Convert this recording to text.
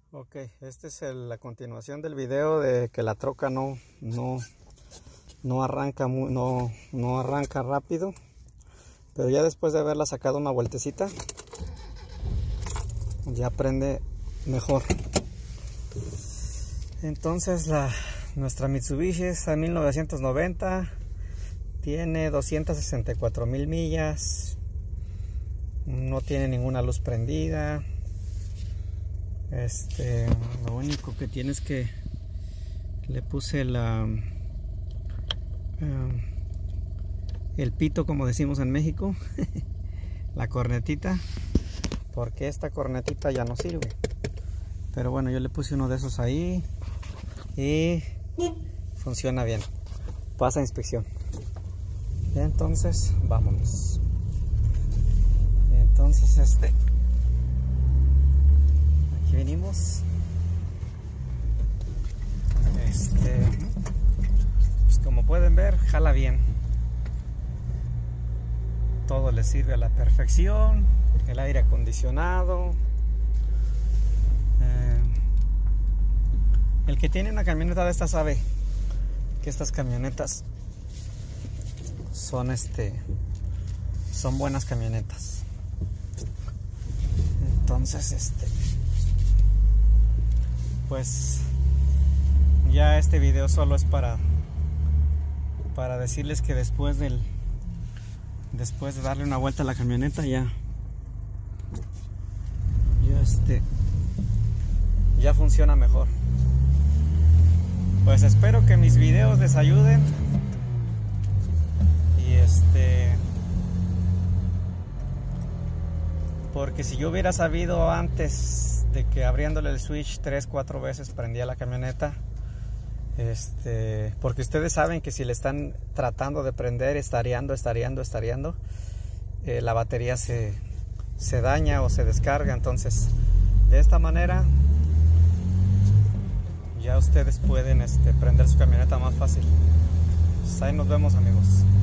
Ok, este es la continuación del video de que la troca no arranca no arranca rápido, pero ya después de haberla sacado una vueltecita ya prende mejor. Entonces nuestra Mitsubishi es a 1990, tiene 264,000 millas, no tiene ninguna luz prendida. Lo único que tiene es que le puse el pito, como decimos en México, la cornetita, porque esta cornetita ya no sirve. Pero bueno, yo le puse uno de esos ahí y funciona bien. Pasa inspección. Entonces, vámonos. Entonces, aquí venimos. Pues como pueden ver, jala bien. Todo le sirve a la perfección. El aire acondicionado. El que tiene una camioneta de esta sabe que estas camionetas son son buenas camionetas. Entonces pues ya este video solo es para decirles que después de darle una vuelta a la camioneta ya funciona mejor. Pues espero que mis videos les ayuden y porque si yo hubiera sabido antes de que abriéndole el switch 3-4 veces prendía la camioneta, porque ustedes saben que si le están tratando de prender, estareando, la batería se daña o se descarga. Entonces de esta manera ya ustedes pueden prender su camioneta más fácil. Pues ahí nos vemos, amigos.